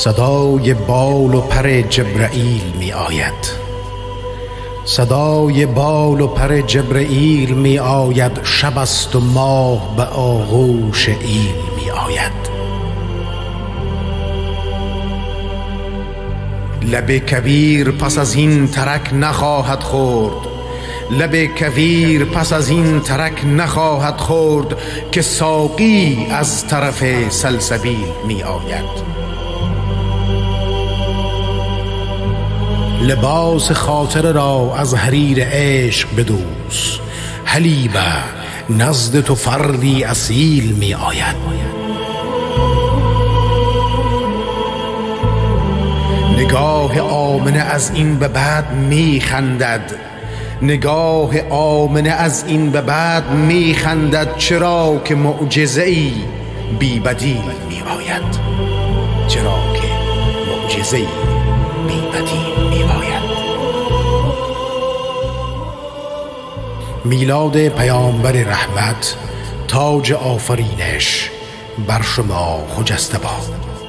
صدای بال و پر جبرائیل می آید. صدای بال و پر جبرائیل می آید. شب است و ماه به آغوش ایل می آید. لب کویر پس از این ترک نخواهد خورد. لب کویر پس از این ترک نخواهد خورد که ساقی از طرف سلسبیل می آید. لباس خاطر را از حریر عشق بدوز. حلیبه نزد تو فردی اصیل می آید. نگاه آمنه از این به بعد می خندد. نگاه آمنه از این به بعد می خندد. چرا که معجزه‌ای بی بدیل می آید. چرا که معجزه‌ای بی بدیل می آید. میلاد پیامبر رحمت، تاج آفرینش بر شما خجسته باد.